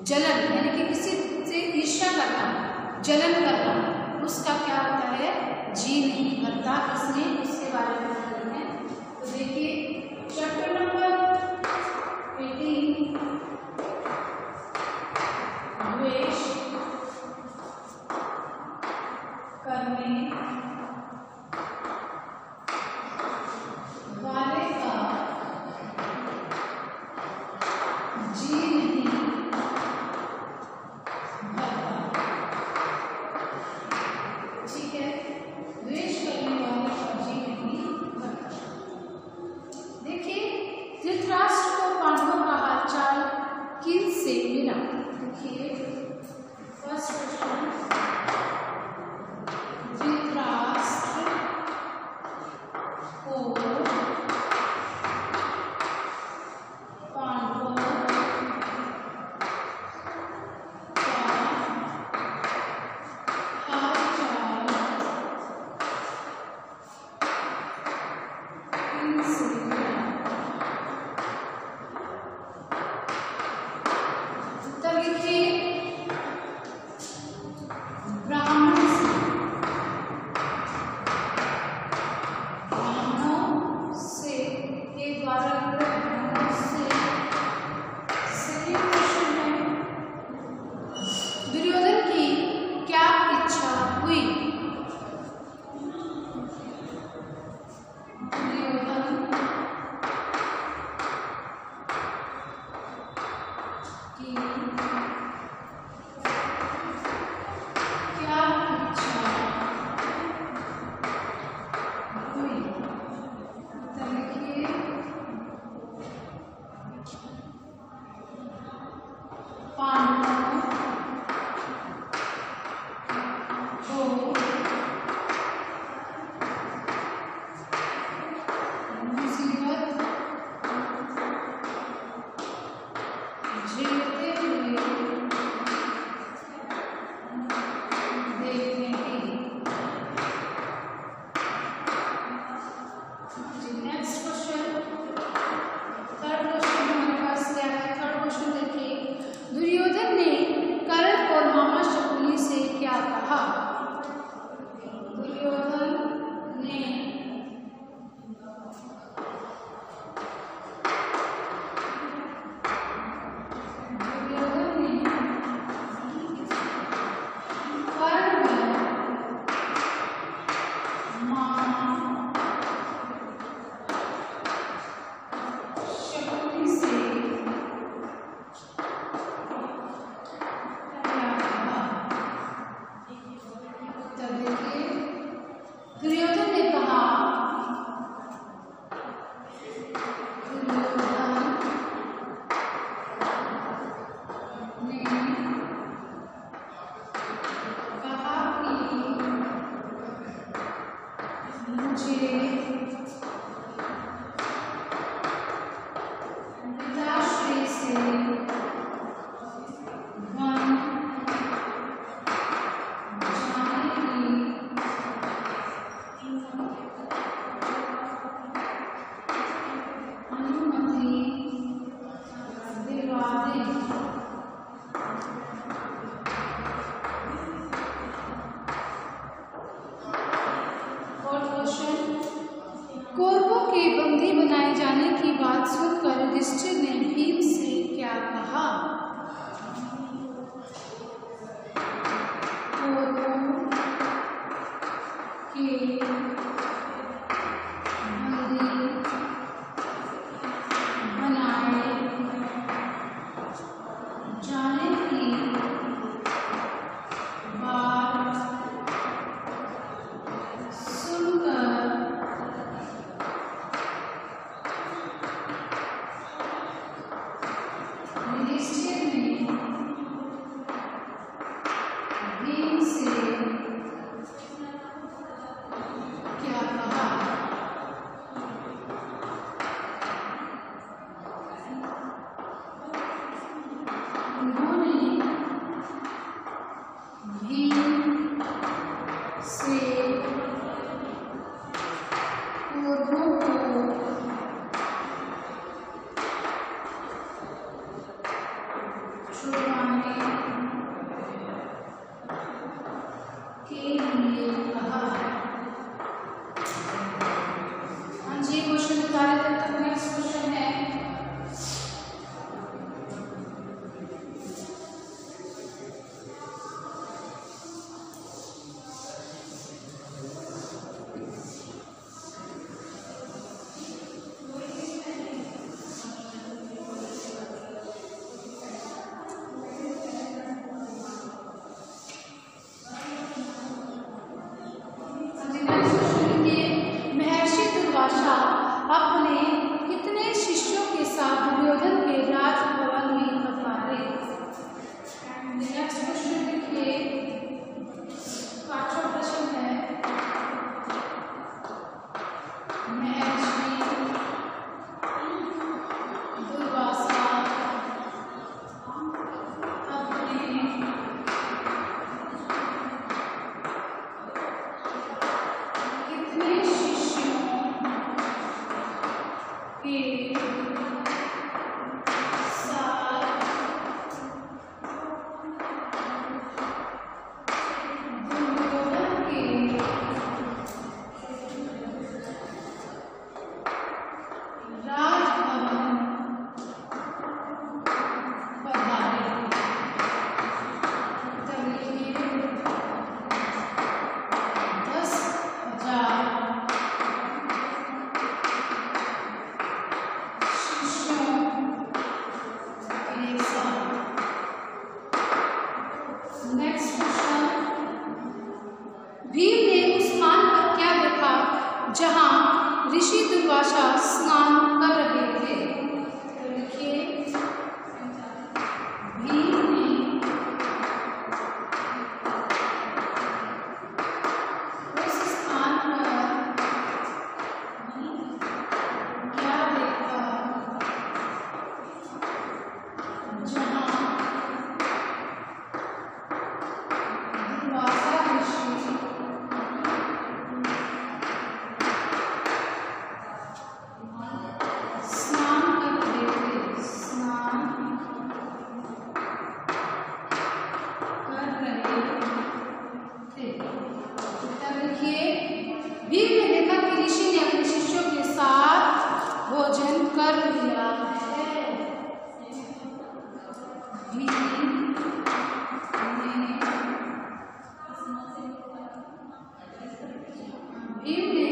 जलन यानी कि किसी से ईर्ष्या करना, जलन करना, उसका क्या होता है? जी नहीं भरता। इसमें उसके बारे में बताते हैं। तो देखिए चैप्टर नंबर 18 द्वेष करने वाले का जी नहीं भरता। ठीक है, द्वेष करने वाले का जी नहीं भरता। देखिए धृतराष्ट्र को पांडवों का हालचाल किन से मिला? देखिए फर्स्ट क्वेश्चन, धृतराष्ट्र को पांडवों का हालचाल किन से मिला? उत्तर लिखिए ब्राह्मण से। ब्राह्मणों से के द्वारा ब्राह्मणों से। सेकंड क्वेश्चन है, दुर्योधन की क्या इच्छा हुई? दुर्योधन की क्या इच्छा हुई? उत्तर लिखिए पांडवों को मुसीबत झेलते हुए देखने की। नेक्स्ट क्वेश्चन, थर्ड क्वेश्चन हमारे पास क्या है? थर्ड क्वेश्चन देखिए, दुर्योधन ने कर्ण और मामा शकुनी से क्या कहा? दुर्योधन ने कर्ण मामा शकुनी से क्या कहा? उत्तर देखिए दुर्योधन ने कहा, दुर्योधन ने कहा कि मुझे पिताश्री से वन जाने की अनुमति दिलवा दें। फोर्थ क्वेश्चन, अपने कितने शिष्यों के साथ दुर्योधन के राजभवन में पधारे। नेक्स्ट क्वेश्चन देखिए, 5वां प्रश्न है, महर्षि दुर्वासा अपने कितने शिष्यों के साथ दुर्योधन के राजभवन पधारे। उत्तर लिखिए, 10,000 शिष्यों के साथ। नेक्स्ट क्वेश्चन, भीम ने उस स्थान पर क्या देखा जहां ऋषि दुर्वासा स्नान कर रहे थे। तो लिखिए, भीम ने उस स्थान पर क्या देखा जहां दुर्वासा ऋषि स्नान कर रहे थे। स्नान कर रहे थे। उत्तर लिखिए, भीम ने देखा कि ऋषि ने अपने शिष्यों के साथ भोजन कर लिया है। भीम ने